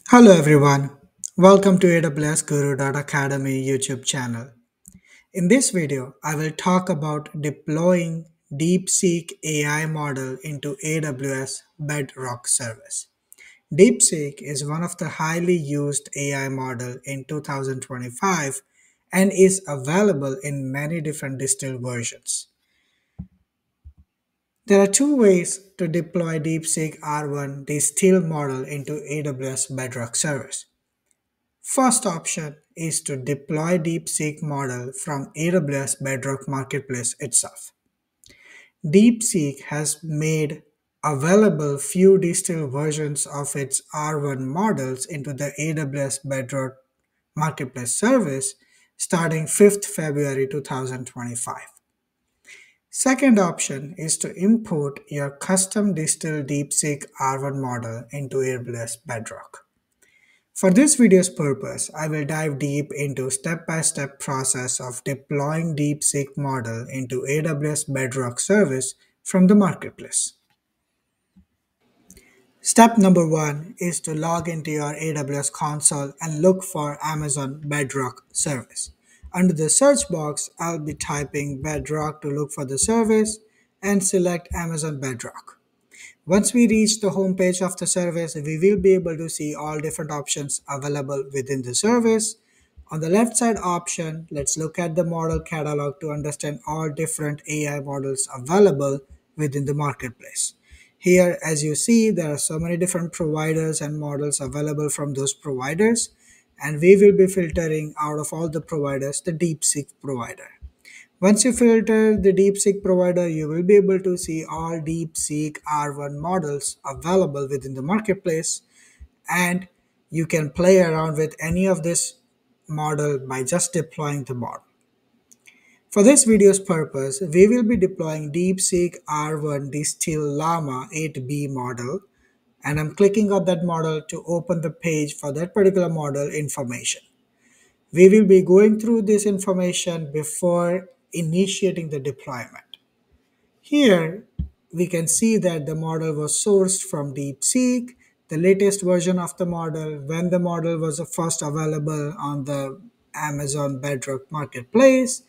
Hello everyone, welcome to AWS Guru Academy YouTube channel. In this video, I will talk about deploying DeepSeek AI model into AWS Bedrock service. DeepSeek is one of the highly used AI model in 2025 and is available in many different Distill versions. There are two ways to deploy DeepSeek R1 Distill model into AWS Bedrock service. First option is to deploy DeepSeek model from AWS Bedrock Marketplace itself. DeepSeek has made available few distilled versions of its R1 models into the AWS Bedrock Marketplace service starting 5th February 2025. Second option is to import your custom distilled DeepSeek R1 model into AWS Bedrock. For this video's purpose, I will dive deep into step-by-step process of deploying DeepSeek model into AWS Bedrock service from the marketplace. Step number one is to log into your AWS console and look for Amazon Bedrock service. Under the search box, I'll be typing Bedrock to look for the service and select Amazon Bedrock. Once we reach the home page of the service, we will be able to see all different options available within the service. On the left side option, let's look at the model catalog to understand all different AI models available within the marketplace. Here, as you see, there are so many different providers and models available from those providers, and we will be filtering out of all the providers the DeepSeek provider. Once you filter the DeepSeek provider, you will be able to see all DeepSeek R1 models available within the marketplace, and you can play around with any of this model by just deploying the model. For this video's purpose, we will be deploying DeepSeek R1 Distill Llama 8B model, and I'm clicking on that model to open the page for that particular model information. We will be going through this information before initiating the deployment. Here, we can see that the model was sourced from DeepSeek, the latest version of the model, when the model was first available on the Amazon Bedrock Marketplace,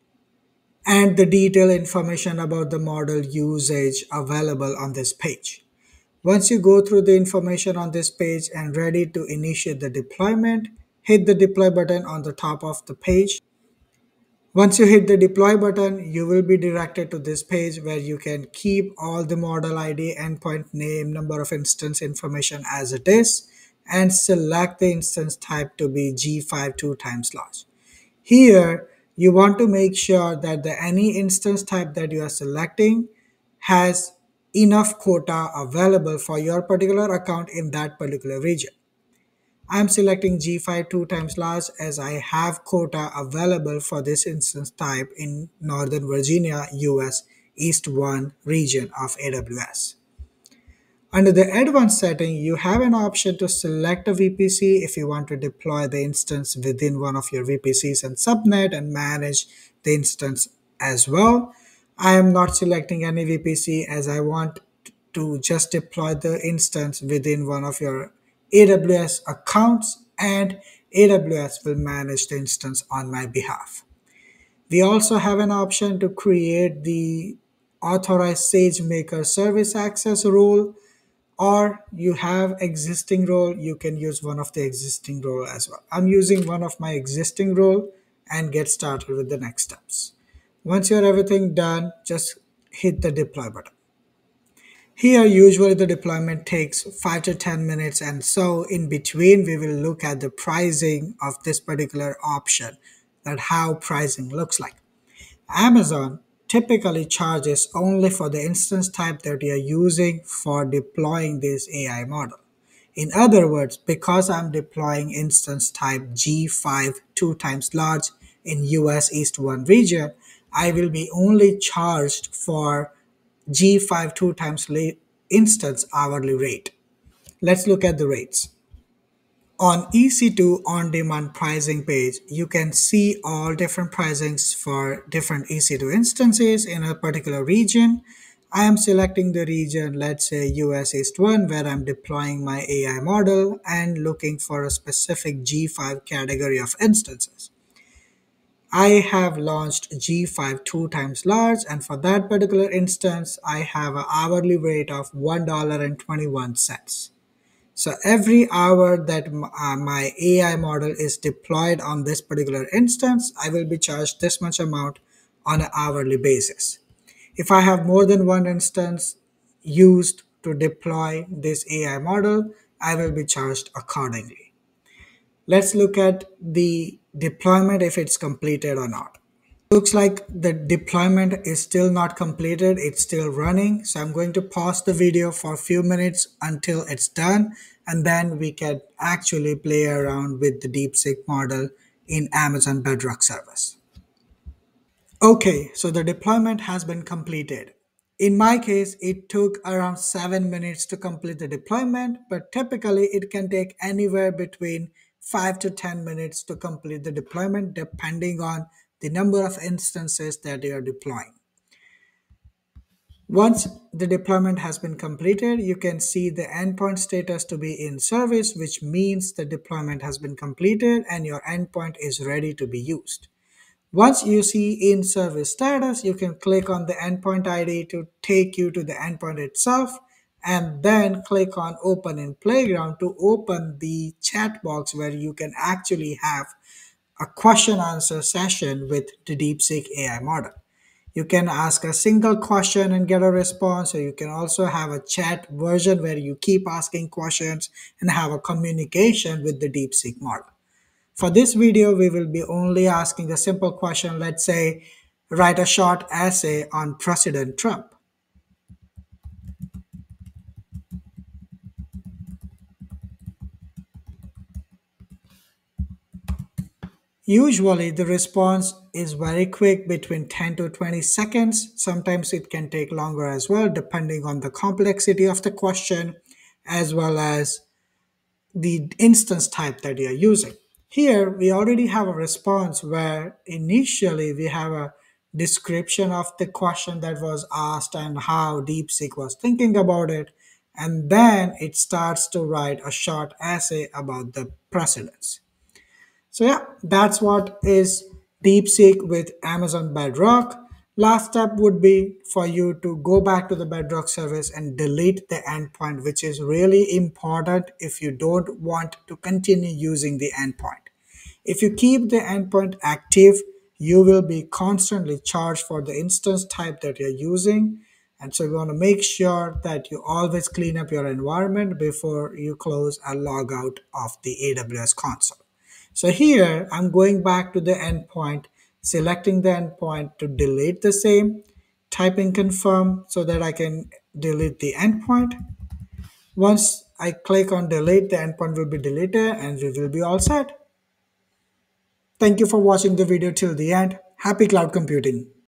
and the detailed information about the model usage available on this page. Once you go through the information on this page and ready to initiate the deployment, hit the deploy button on the top of the page. Once you hit the deploy button, you will be directed to this page where you can keep all the model ID, endpoint name, number of instance information as it is, and select the instance type to be G5 2 times large. Here, you want to make sure that any instance type that you are selecting has enough quota available for your particular account in that particular region. I'm selecting G5 2 times large as I have quota available for this instance type in Northern Virginia, US East 1 region of AWS. Under the advanced setting, you have an option to select a VPC if you want to deploy the instance within one of your VPCs and subnet and manage the instance as well. I am not selecting any VPC as I want to just deploy the instance within one of your AWS accounts, and AWS will manage the instance on my behalf. We also have an option to create the authorized SageMaker service access role, or you have existing role, you can use one of the existing role as well. I'm using one of my existing role and get started with the next steps. Once you have everything done, just hit the deploy button. Here, usually the deployment takes 5 to 10 minutes, and so in between, we will look at the pricing of this particular option, that how pricing looks like. Amazon typically charges only for the instance type that you are using for deploying this AI model. In other words, because I'm deploying instance type G5 2 times large in US East 1 region, I will be only charged for G5 2 times instance hourly rate. Let's look at the rates. On EC2 on-demand pricing page, you can see all different pricings for different EC2 instances in a particular region. I am selecting the region, let's say US East 1, where I'm deploying my AI model and looking for a specific G5 category of instances. I have launched G5 two times large, and for that particular instance, I have an hourly rate of $1.21. So every hour that my AI model is deployed on this particular instance, I will be charged this much amount on an hourly basis. If I have more than one instance used to deploy this AI model, I will be charged accordingly. Let's look at the deployment if it's completed or not. Looks like the deployment is still not completed, it's still running. So I'm going to pause the video for a few minutes until it's done, and then we can actually play around with the DeepSeek model in Amazon Bedrock service. Okay, so the deployment has been completed. In my case, it took around 7 minutes to complete the deployment, but typically it can take anywhere between 5 to 10 minutes to complete the deployment depending on the number of instances that you are deploying. Once the deployment has been completed, you can see the endpoint status to be in service, which means the deployment has been completed and your endpoint is ready to be used. Once you see in service status, you can click on the endpoint ID to take you to the endpoint itself, and then click on open in playground to open the chat box where you can actually have a question answer session with the DeepSeek AI model. You can ask a single question and get a response, or you can also have a chat version where you keep asking questions and have a communication with the DeepSeek model. For this video, we will be only asking a simple question. Let's say, write a short essay on President Trump. Usually, the response is very quick, between 10 to 20 seconds. Sometimes it can take longer as well, depending on the complexity of the question, as well as the instance type that you're using. Here, we already have a response where initially we have a description of the question that was asked and how DeepSeek was thinking about it. And then it starts to write a short essay about the precedents. So yeah, that's what is DeepSeek with Amazon Bedrock. Last step would be for you to go back to the Bedrock service and delete the endpoint, which is really important if you don't want to continue using the endpoint. If you keep the endpoint active, you will be constantly charged for the instance type that you're using. And so you want to make sure that you always clean up your environment before you close and log out of the AWS console. So here I'm going back to the endpoint, selecting the endpoint to delete the same, typing confirm so that I can delete the endpoint. Once I click on delete, the endpoint will be deleted and we will be all set. Thank you for watching the video till the end. Happy cloud computing.